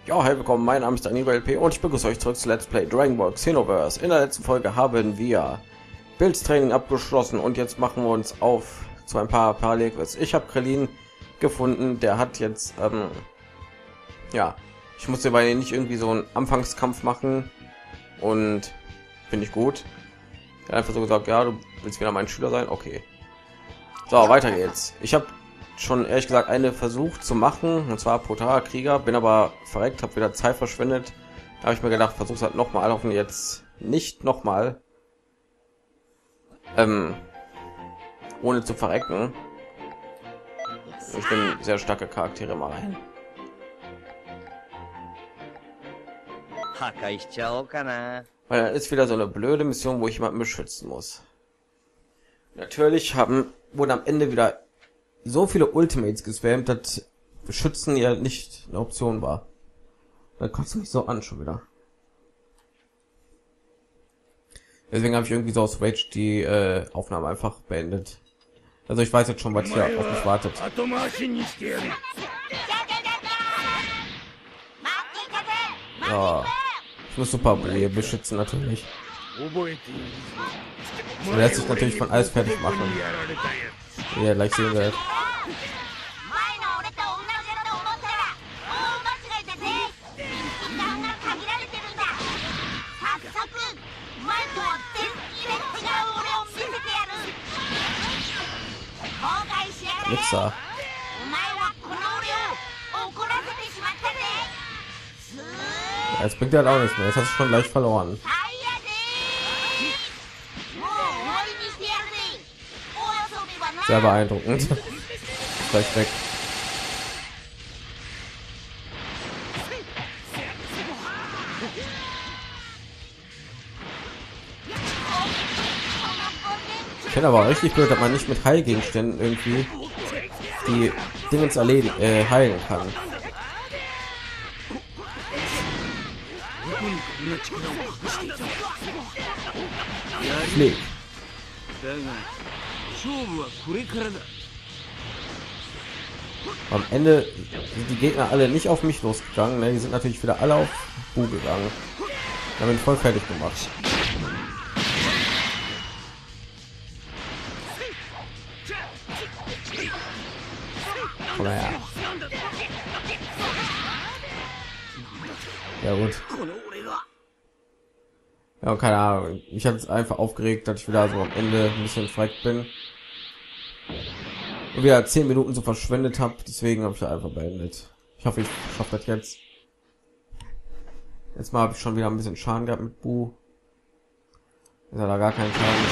Ja, hey, willkommen, mein Name ist Daniel LP und ich begrüße euch zurück zu Let's Play Dragon Ball Xenoverse. In der letzten Folge haben wir Bildtraining abgeschlossen und jetzt machen wir uns auf zu ein paar Parallelquests. Ich habe Krillin gefunden, der hat jetzt, ja, ich musste bei nicht irgendwie so einen Anfangskampf machen und finde ich gut. Er hat einfach so gesagt, ja, du willst wieder mein Schüler sein, okay. So, weiter geht's. Ich habe schon ehrlich gesagt eine versucht zu machen, und zwar Potara Krieger, bin aber verreckt, habe wieder Zeit verschwendet. Da habe ich mir gedacht, versuch's halt noch mal, hoffen jetzt nicht noch mal, ohne zu verrecken. Ich bin sehr starke Charaktere mal rein. Weil dann ist wieder so eine blöde Mission, wo ich jemanden beschützen muss. Natürlich wurden am Ende wieder so viele Ultimates gespammt, dass Beschützen ja nicht eine Option war. Da kotzt mich so an schon wieder. Deswegen habe ich irgendwie so aus Rage die Aufnahme einfach beendet. Also ich weiß jetzt schon, was hier auf mich wartet. Ja, ich muss Super Bully beschützen natürlich. Er lässt sich natürlich von alles fertig machen. Ja, gleich sehen wir. Mixer. Jetzt bringt er halt auch nichts mehr. Jetzt hast du schon gleich verloren. Sehr beeindruckend. Gleich weg. Ich finde aber richtig blöd, dass man nicht mit Heilgegenständen irgendwie die Dinge heilen kann. Flieg. Am Ende sind die Gegner alle nicht auf mich losgegangen, ne? Die sind natürlich wieder alle auf Bu gegangen. Damit voll fertig gemacht. Komm her. Ja gut. Ja, keine Ahnung. Ich habe es einfach aufgeregt, dass ich wieder so am Ende ein bisschen frech bin. Und wieder 10 Minuten so verschwendet habe, deswegen habe ich einfach beendet. Ich hoffe, ich schaffe das jetzt. Jetzt mal habe ich schon wieder ein bisschen Schaden gehabt mit Bu. Ist ja da gar kein Schaden.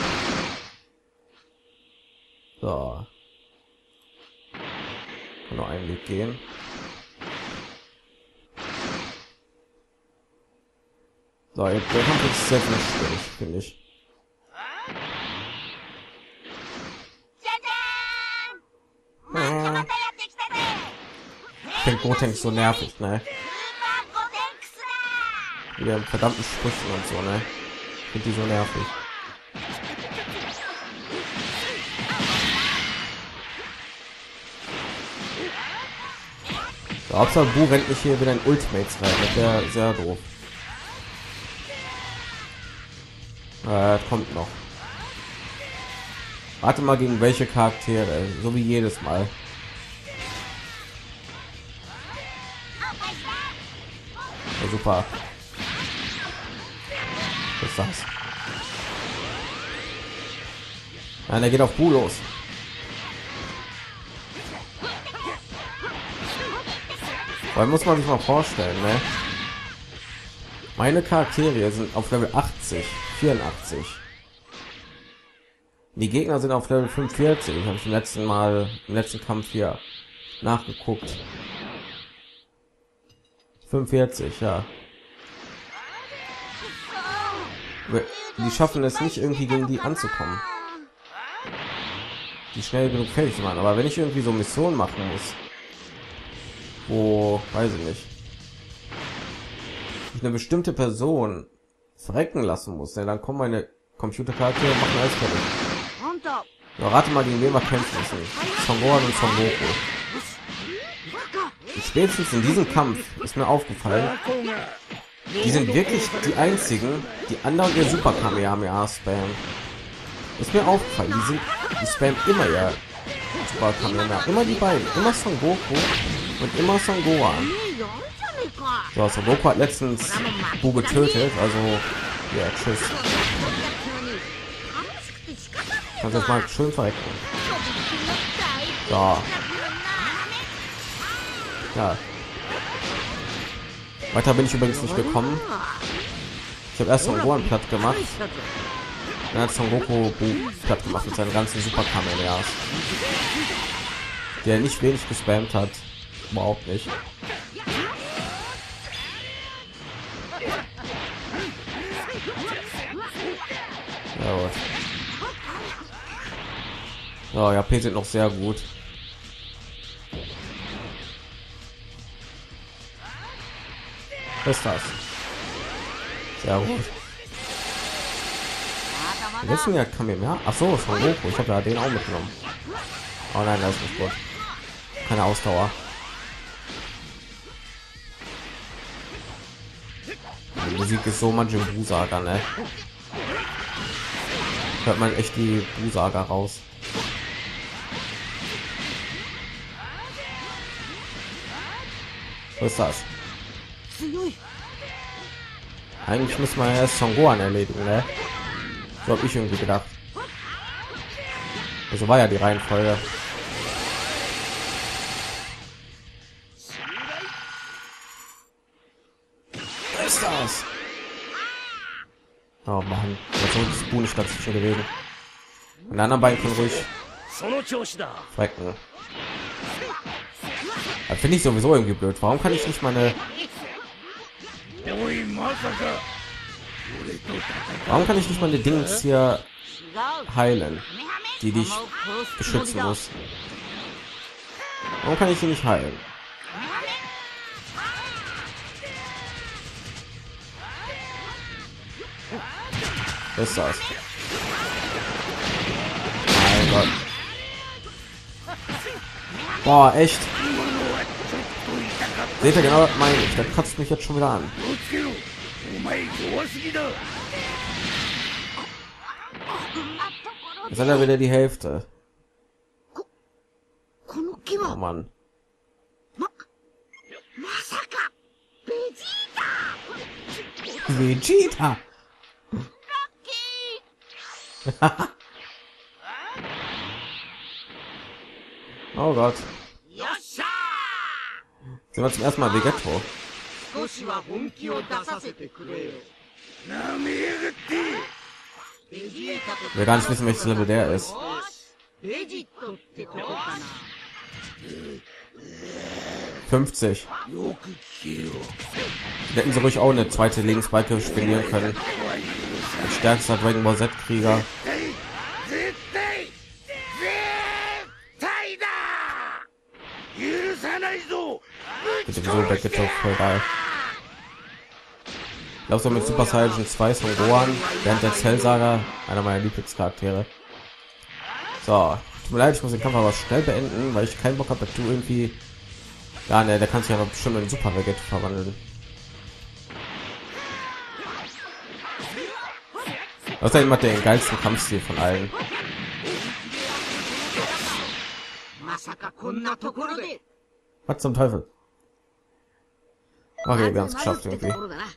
So. Kann noch einen Weg gehen. So, jetzt der Kampf ist sehr schwierig, finde ich. Ich finde Gotenks so nervig, ne? Wieder verdammten Sprüchen und so, ne? Ich finde die so nervig. So, Hauptsache Bu rennt nicht hier wieder in Ultimates rein, das wäre sehr doof. Kommt noch. Warte mal, gegen welche Charaktere, so wie jedes Mal. Ja, super. Was ist das? Nein, er geht auf Bu los. Weil muss man sich mal vorstellen, ne? Meine Charaktere sind auf Level 80, 84. Die Gegner sind auf Level 45. Habe ich im letzten Kampf hier nachgeguckt. 45, ja. Die schaffen es nicht irgendwie gegen die anzukommen. Die schnell genug fertig zu machen. Aber wenn ich irgendwie so Missionen machen muss, wo, weiß ich nicht, ich eine bestimmte Person verrecken lassen muss, ne, dann kommen meine Computercharaktere und machen alles fertig. Ja, rate mal, gegen wen wir kämpfen müssen. Son Gohan und Son Goku. spätestens in diesem Kampf ist mir aufgefallen, die sind wirklich die einzigen, die anderen ihr Super Kamehameha spammen. Ist mir aufgefallen, die spammen immer ihr Super Kamehameha, immer die beiden, immer Son Goku und immer Son Gohan. So, Son Goku hat letztens Bu getötet, also ja, tschüss. Kannst jetzt mal schön verrecken. So. Ja. Weiter bin ich übrigens nicht gekommen. Ich habe erst Son Gohan platt gemacht. Dann hat Son Goku platt gemacht mit seinen ganzen Super Kamehamehas, der nicht wenig gespammt hat. Überhaupt nicht. Ja, so, ja, P sind noch sehr gut. Was ist das? Sehr gut. Jetzt ja Kamehameha. Ach so, von Goku. Ich habe ja den auch mitgenommen. Oh nein, das ist nicht gut. Keine Ausdauer. Die Musik ist so manche Bu-Saga, ne? Hört man echt die Bu-Saga raus. Was ist das? Eigentlich muss man erst Son Gohan erledigen, ne? So habe ich irgendwie gedacht. Also war ja die Reihenfolge. Was ist das? Oh Mann, jetzt ist Bu nicht dazwischen gewesen. Und die anderen beiden können ruhig frecken. Das finde ich sowieso irgendwie blöd. Warum kann ich nicht meine... Warum kann ich nicht meine Dings hier heilen, die dich beschützen muss? Warum kann ich sie nicht heilen? Was ist das? Mein Gott. Boah, echt. Seht ihr genau, meine ich, das kotzt mich jetzt schon wieder an. Jetzt hat er wieder die Hälfte. Oh Mann. Vegeta. Oh Gott. Sind wir zum ersten Mal Vegetto? Wir gar nicht wissen, welches Level der ist. 50. Hätten sie ruhig auch eine zweite Lebensbalke spielen können. Als stärkster Dragon Ball Z Krieger. Bitte so weggetopft, voll geil. Ich glaube so mit Super Saiyan 2 von Gohan während der Cell-Saga einer meiner Lieblingscharaktere. So, tut mir leid, ich muss den Kampf aber schnell beenden, weil ich keinen Bock habe, dass du irgendwie... Ja, ne, der kann sich ja noch bestimmt in Super Vegetto verwandeln. Außerdem hat der den geilsten Kampfstil von allen. Was zum Teufel? Okay, wir haben es geschafft irgendwie.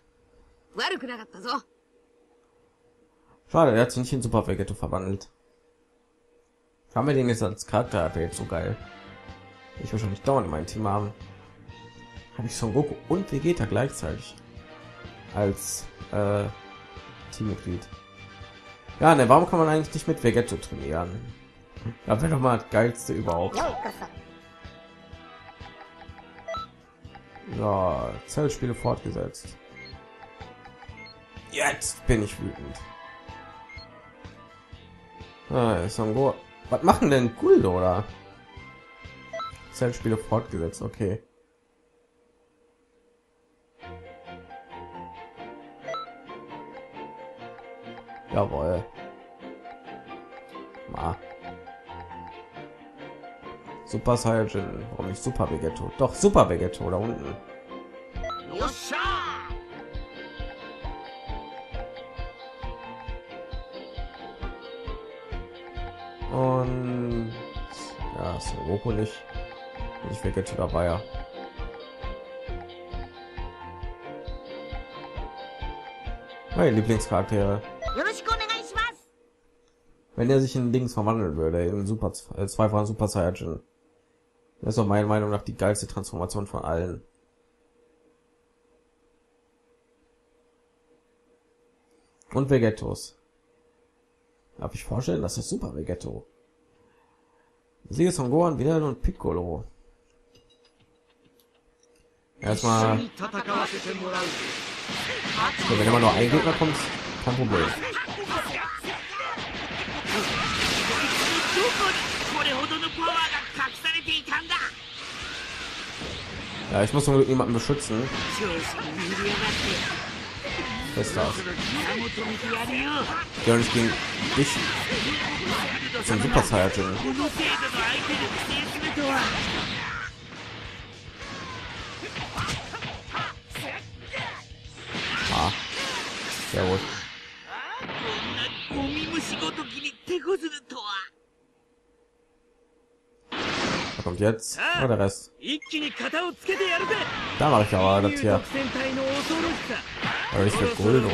Schade, der hat sich nicht in Super Vegetto verwandelt. Haben wir den jetzt als Charakter jetzt so geil? Ich wahrscheinlich dauernd in meinem Team haben. Habe ich Son Goku und Vegeta gleichzeitig als Teammitglied. Ja, ne, warum kann man eigentlich nicht mit Vegetto trainieren? Das wäre doch mal das geilste überhaupt. Ja, Zellspiele fortgesetzt. Jetzt bin ich wütend. Son Goku. Was machen denn Guld oder? Zellspiele fortgesetzt, okay. Jawohl. So, Super Saiyajin. Warum nicht Super Vegetto? Doch, Super Vegetto da unten. Und ja, ist Goku nicht. Ich Vegetto dabei, ja. Meine Lieblingscharaktere. Wenn er sich in Dings verwandeln würde, in Super zweifachen Super Saiyajin. Das ist auch meiner Meinung nach die geilste Transformation von allen. Und Vegettos. Darf ich vorstellen, das ist Super Vegetto. Siege von Gohan, Videl und Piccolo. Erstmal, wenn immer nur ein Gegner kommt, kein Problem. Ja, ich muss nur jemanden beschützen. Was ist das? Ja, nicht gegen dich. Zum Super Saiyajin. Ah, sehr gut. Da kommt jetzt oh, der Rest. Da mache ich aber das hier. Aber ich für Guldo.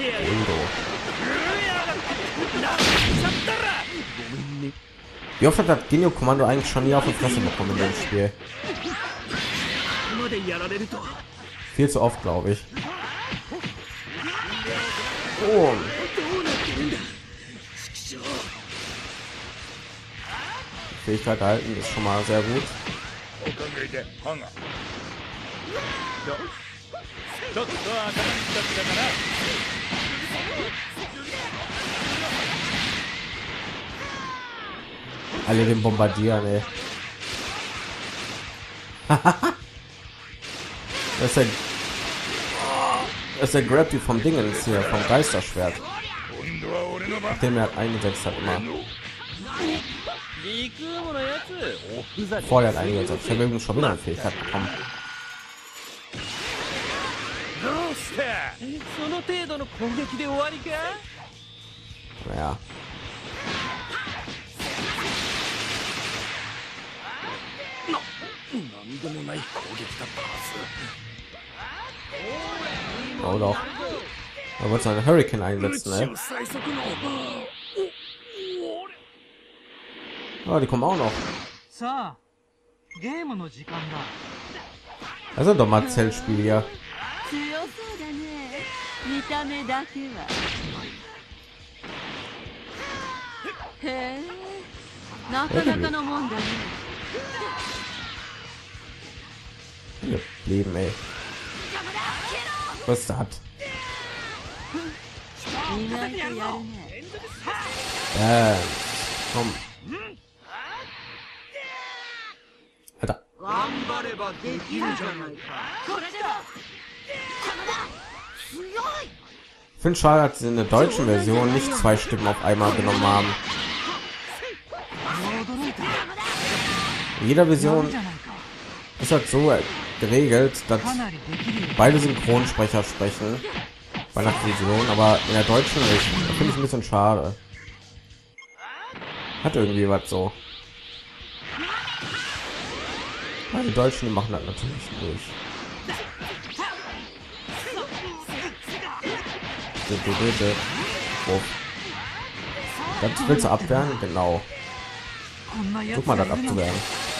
Wie oft hat das Genio Kommando eigentlich schon nie auf die Fresse bekommen in dem Spiel? Viel zu oft, glaube ich. Oh. Fähigkeit halten ist schon mal sehr gut. Alle den bombardieren, ey. Das ist der Grab die vom Dingens hier, vom Geisterschwert. Den er eingesetzt hat immer. Vorher eingesetzt hat. Ich habe irgendwie schon wieder eine Fähigkeit bekommen. Ja. Oh doch. Da wird so ein Hurricane einsetzen, ne? Oh, die kommen auch noch. Also doch mal Zellspiel hier. Leben, ey. Was ist das? Komm. Alter. Ich finde schade, dass sie in der deutschen Version nicht zwei Stimmen auf einmal genommen haben. In jeder Version ist halt so geregelt, dass beide Synchronsprecher sprechen bei einer Fusion, aber in der deutschen nicht. Das finde ich ein bisschen schade. Hat irgendwie was so. Ja, die Deutschen machen das natürlich nicht. Oh. Das willst du abwehren? Genau. Guck mal, das abzuwehren.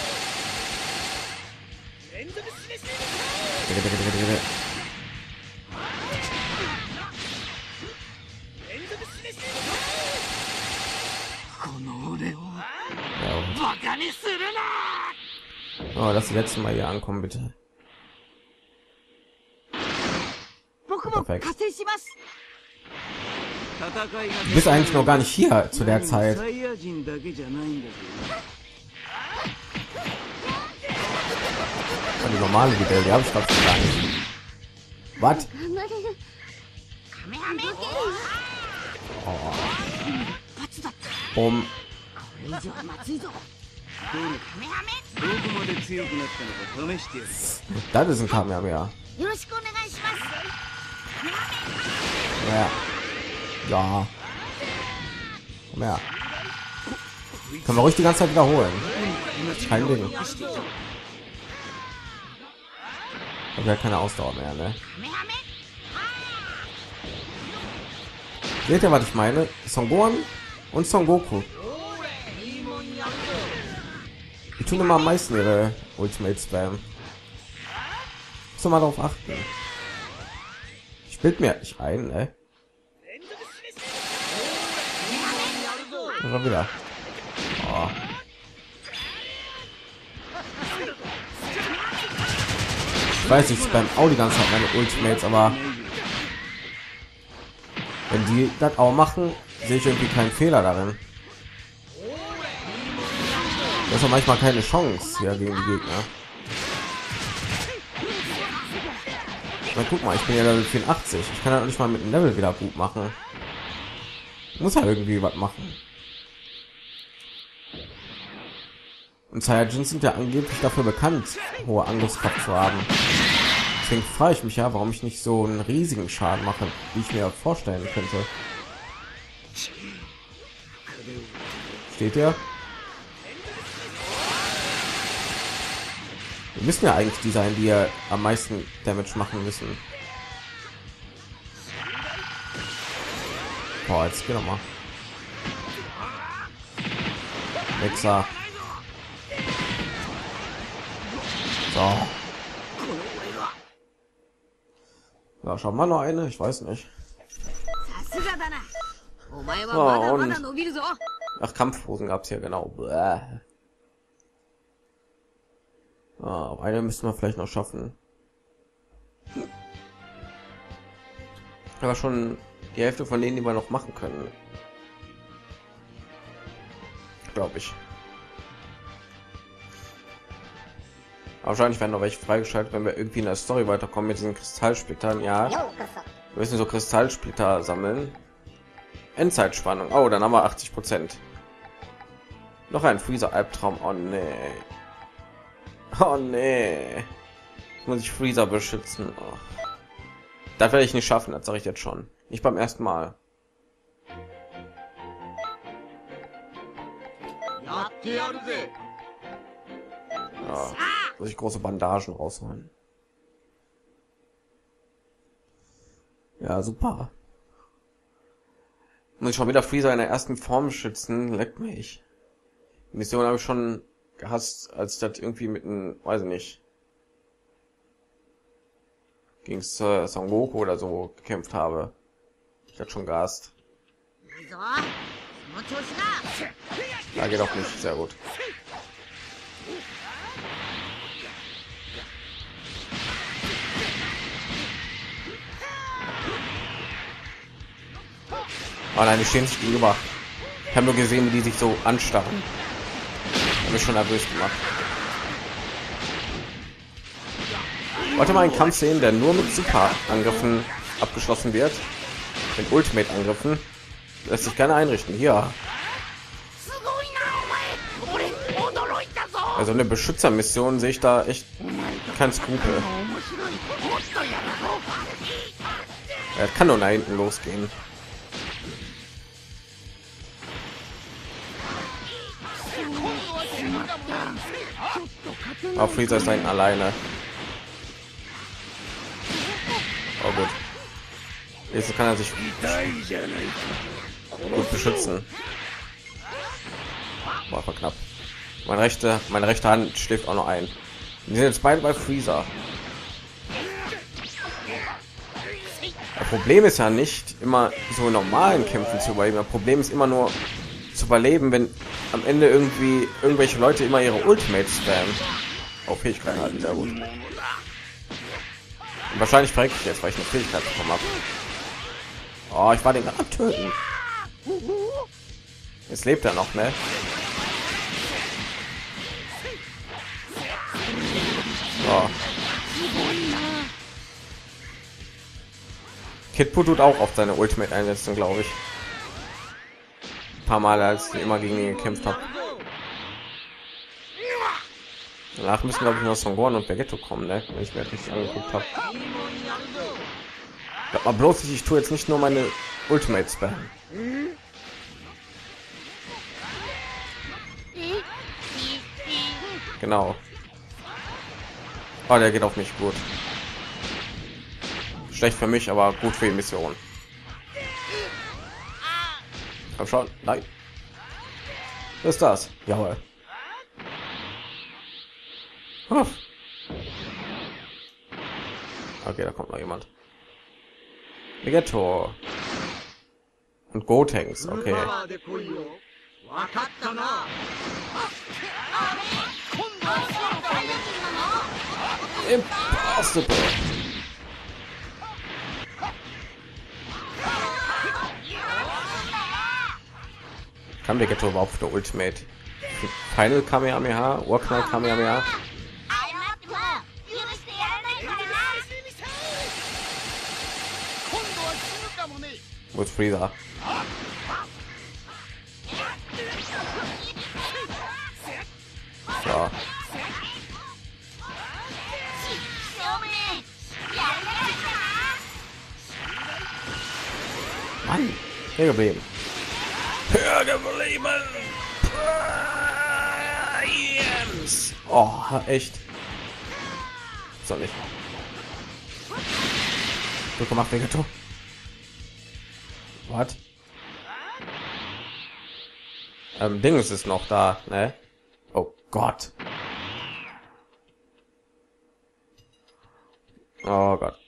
Oh, das letzte Mal hier ankommen, bitte. Perfekt. Du bist eigentlich noch gar nicht hier zu der Zeit. Die normale Videl, die habe ich glaube gar nicht. Was? Oh. Das ist ein Kamehameha. Ja. Ja. Komm her. Können wir ruhig die ganze Zeit wiederholen. Kein Ding. Ich habe ja keine Ausdauer mehr, ne? Seht ihr, was ich meine? Son Gohan und Son Goku. Die tun immer am meisten ihre Ultimate Spam. Muss mal darauf achten. Ich bild mir nicht ein, ne? Schon wieder. Oh. Ich weiß, ich spam auch die ganze Zeit meine Ultimates, aber wenn die das auch machen, sehe ich irgendwie keinen Fehler darin. Das ist manchmal keine Chance hier gegen die Gegner. Na, guck mal, ich bin ja Level 84. Ich kann ja nicht mal mit dem Level wieder gut machen. Ich muss ja irgendwie was machen. Und Saiyajins sind ja angeblich dafür bekannt, hohe Angriffskraft zu haben. Deswegen frage ich mich ja, warum ich nicht so einen riesigen Schaden mache, wie ich mir vorstellen könnte. Steht ihr? Wir müssen ja eigentlich die sein, die ja am meisten Damage machen müssen. Boah, jetzt geht doch mal. Wechsler. So. Ja, schau mal noch eine, ich weiß nicht. Oh, und ach, Kampfposen gab es hier genau. Ah, eine müssen wir vielleicht noch schaffen. Aber schon die Hälfte von denen, die wir noch machen können. Glaube ich. Wahrscheinlich werden noch welche freigeschaltet, wenn wir irgendwie in der Story weiterkommen mit diesen Kristallsplittern. Ja, wir müssen so Kristallsplitter sammeln. Endzeitspannung. Oh, dann haben wir 80%. Noch ein Freezer Albtraum. Oh nee. Oh nee. Jetzt muss ich Freezer beschützen. Oh. Das werde ich nicht schaffen, das sage ich jetzt schon. Nicht beim ersten Mal. Ja, muss ich große Bandagen rausholen. Ja, super. Muss ich schon wieder Freezer in der ersten Form schützen? Leckt mich. Die Mission habe ich schon gehasst, als ich das irgendwie mit einem, weiß ich nicht, gegen Son Goku oder so gekämpft habe. Ich hatte schon gehasst. Da geht auch nicht sehr gut. Oh nein, die stehen sich gegenüber. Ich habe nur gesehen, wie die sich so anstarren. Habe ich schon nervös gemacht. Wollte mal einen Kampf sehen, der nur mit Super-Angriffen abgeschlossen wird. Mit Ultimate-Angriffen lässt sich gerne einrichten. Hier. Also eine Beschützermission sehe ich da echt kein Skrupel. Er kann nur nach hinten losgehen. Auf Freezer ist ein alleine. Oh gut. Jetzt kann er sich gut beschützen. War knapp. Meine rechte Hand schläft auch noch ein. Wir sind jetzt beide bei Freezer. Das Problem ist ja nicht immer so normalen Kämpfen zu überleben. Das Problem ist immer nur zu überleben, wenn am Ende irgendwie irgendwelche Leute immer ihre Ultimates spammen. Auf Fähigkeiten halten, sehr gut. Und wahrscheinlich verrecke ich jetzt, weil ich eine Fähigkeit bekommen habe. Oh, ich war den gerade töten. Jetzt lebt er noch, ne? So. Kid Buu tut auch auf seine Ultimate einsetzen, glaube ich. Ein paar Mal, als ich immer gegen ihn gekämpft habe. Danach müssen glaube ich noch Son Gohan und Vegetto kommen, ne? Wenn ich mir das richtig angeguckt habe. Aber bloß ich tue jetzt nicht nur meine Ultimate spam. Genau. Oh, der geht auf mich gut. Schlecht für mich, aber gut für die Mission. Komm schon, nein. Was ist das? Jawohl. Huff. Okay, da kommt noch jemand. Vegetto. Und Gotenks, okay. Impossible. Kann Vegetto überhaupt für Ultimate? Final Kamehameha, Urknall Kamehameha. Wo ist Frieza? So. Mann, hier geblieben. Hier geblieben. Oh, echt. Soll nicht. Du gemacht, Vegetto. Was? Ding ist es noch da, ne? Oh Gott. Oh Gott.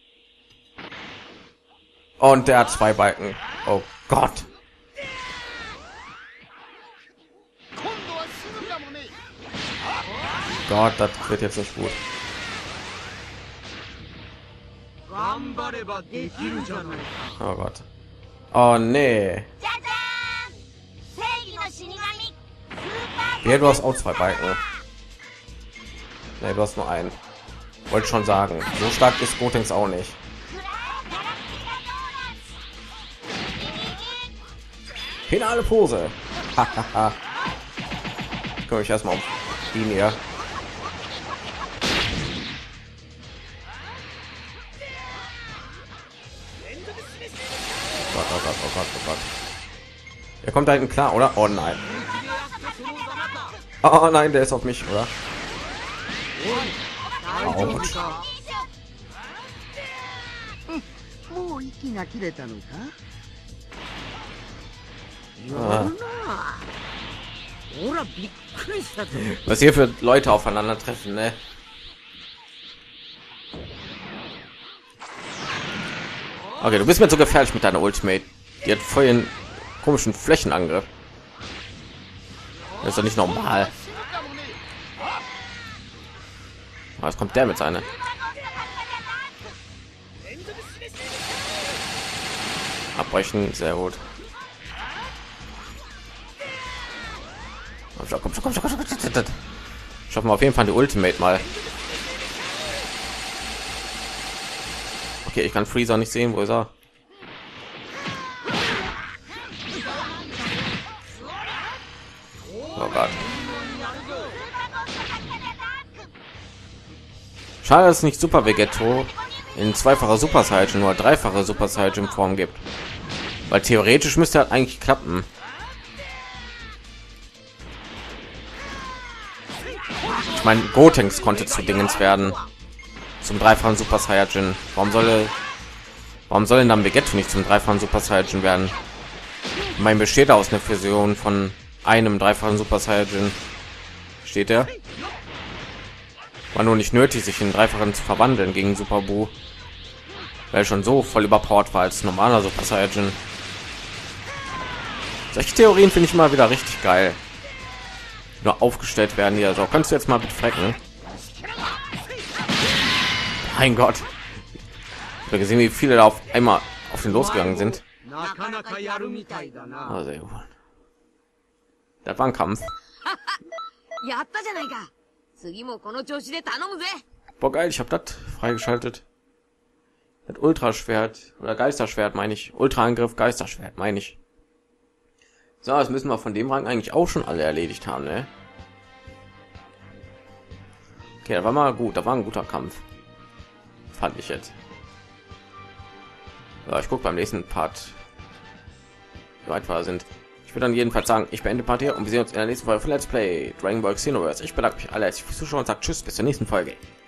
Und der hat 2 Balken. Oh Gott. Gott, das wird jetzt nicht gut. Oh Gott. Oh nee. Ja, du hast auch 2 Balken. Nee, du hast nur einen. Wollte schon sagen. So stark ist Gotenks auch nicht. Finale Pose. Hahaha. Komme ich erstmal um ihn hier. Gott, oh Gott, oh Gott, oh Gott. Er kommt da hinten klar, oder? Oh nein. Oh nein, der ist auf mich, oder? Autsch. Ah. Was hier für Leute aufeinandertreffen, ne? Okay, du bist mir so gefährlich mit deiner Ultimate. Die hat voll einen komischen Flächenangriff. Das ist doch nicht normal. Was kommt der mit seiner? Abbrechen, sehr gut. Komm schon. Schaffen wir auf jeden Fall die Ultimate mal. Okay, ich kann Freezer nicht sehen, wo ist er? Oh Gott. Schade, dass es nicht Super Vegetto in zweifacher Super Saiyan nur dreifache Super Saiyan Form gibt, weil theoretisch müsste halt eigentlich klappen. Ich meine, Gotenks konnte zu Dingens werden, zum dreifachen Super Saiyan. Warum soll denn dann Vegetto nicht zum dreifachen Super Saiyan werden? Mein besteht aus einer Fusion von einem dreifachen Super Saiyan. Steht er? War nur nicht nötig, sich in dreifachen zu verwandeln gegen Super Buu, weil schon so voll überpowered war als normaler Super Saiyan. Solche Theorien finde ich mal wieder richtig geil. Nur aufgestellt werden hier. So, kannst du jetzt mal bitte frecken? Mein Gott. Ich habe gesehen, wie viele da auf einmal auf den losgegangen sind. Oh, sehr gut. Das war ein Kampf. Boah, geil, ich habe das freigeschaltet. Das Ultraschwert oder Geisterschwert meine ich. Ultraangriff, Geisterschwert meine ich. So, das müssen wir von dem Rang eigentlich auch schon alle erledigt haben, ne? Okay, da war mal gut, da war ein guter Kampf, fand ich jetzt. Ja, ich gucke beim nächsten Part, wie weit wir sind. Ich würde dann jedenfalls sagen, ich beende Part hier und wir sehen uns in der nächsten Folge von Let's Play Dragon Ball Xenoverse. Ich bedanke mich alle herzlich fürs Zuschauen und sage Tschüss, bis zur nächsten Folge.